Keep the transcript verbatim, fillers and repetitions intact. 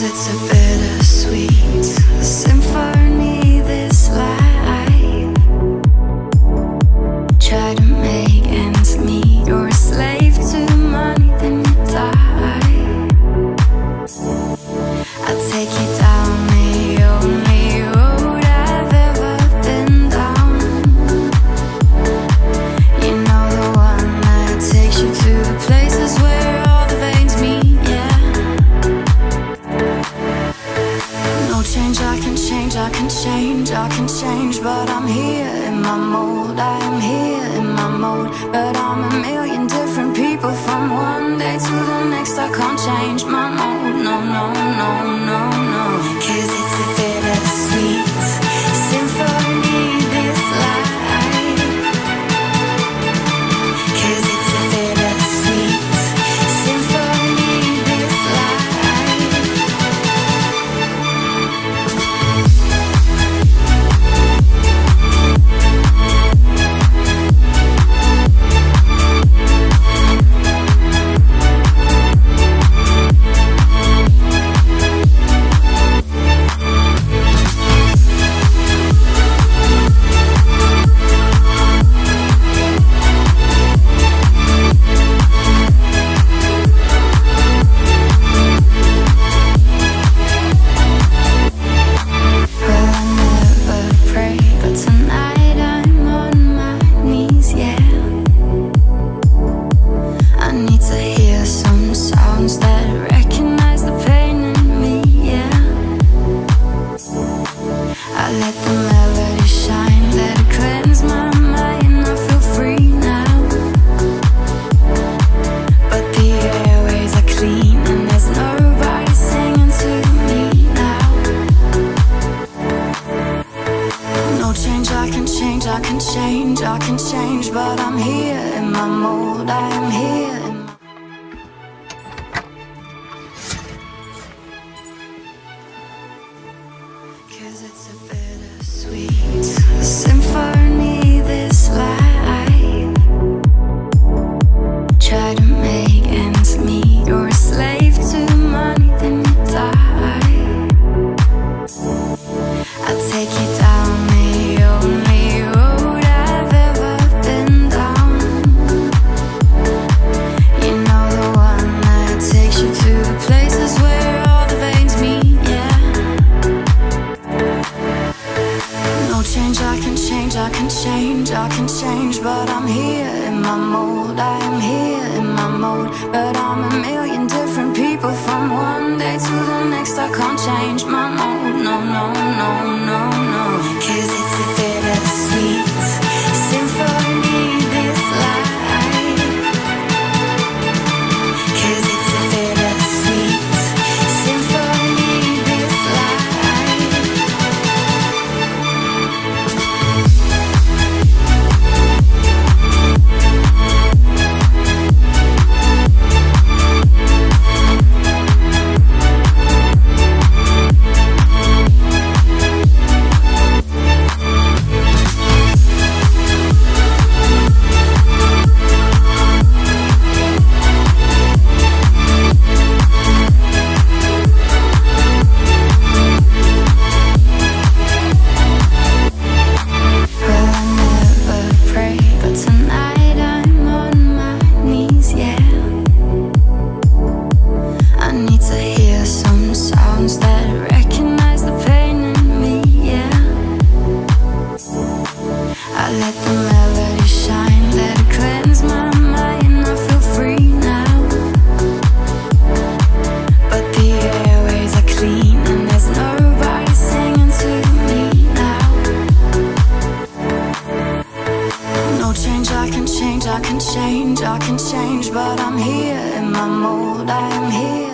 it's a bittersweet symphony, this life. Try to make ends meet, you're a slave to money, then you die. I'll take you down the only road I've ever been down. You know, the one that takes you to the places where all the veins meet, yeah. No change, I can change, I can change, I can change, but I'm here in my mold. I am here in my mode, but I'm a million different people from one day to the next. I can't change my mode, no, no, no, no, no. Cause it's a bittersweet symphony, this life. Cause it's a bittersweet symphony, this life. Let the melody shine, let it cleanse my mind. I feel free now, but the airways are clean and there's nobody singing to me now. No change, I can change, I can change, I can change, but I'm here in my mold. I am here in my Cause it's a bittersweet symphony, this life. Try to make ends meet, you're a slave to money, then you die. I'll take you down the only road I've ever been down. You know, the one that takes you to the places where all the veins meet, yeah. No change, I can change, I can change, I can change, but I'm here in my mold. I am here in my mode, but I'm a million different people from one day to the next. I can't change my mode, no, no, no, no, no. Cause it's a bittersweet symphony, this life. Cause it's a bittersweet symphony, this life. Let the melody shine, let it cleanse my mind. I feel free now, but the airways are clean and there's nobody singing to me now. No change, I can change, I can change, I can change, but I'm here in my mold. I am here